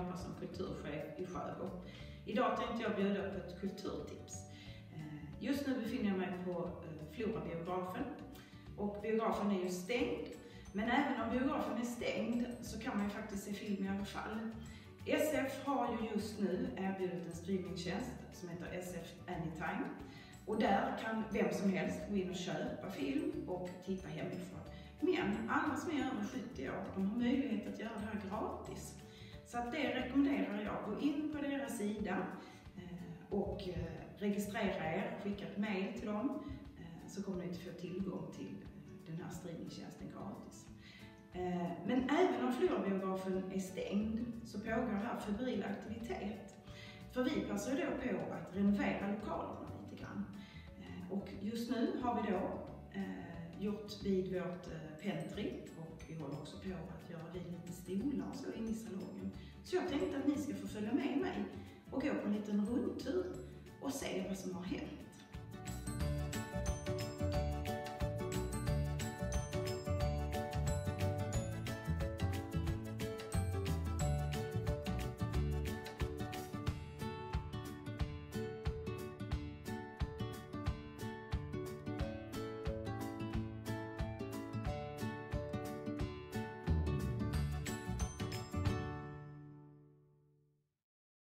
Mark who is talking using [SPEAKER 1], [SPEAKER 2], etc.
[SPEAKER 1] jobbar som kulturchef i Sjöbo. Idag tänkte jag bjuda på ett kulturtips. Just nu befinner jag mig på Flora-biografen och biografen är ju stängd. Men även om biografen är stängd så kan man ju faktiskt se film i alla fall. SF har ju just nu erbjudit en streamingtjänst som heter SF Anytime. Och där kan vem som helst gå in och köpa film och titta hemifrån. Men alla som är över 70 år, de har möjlighet att göra det här gratis. Så att det rekommenderar jag. Gå in på deras sida och registrera er, skicka ett mail till dem, så kommer ni att få tillgång till den här streamingtjänsten gratis. Men även om Flora-biografen är stängd så pågår här febril aktivitet. För vi passar då på att renovera lokalerna lite grann. Och just nu har vi då gjort vid vårt pentry och vi håller också på att göra vid lite stolar och så in i salongen. Så jag tänkte att ni ska få följa med mig och gå på en liten rundtur och se vad som har hänt.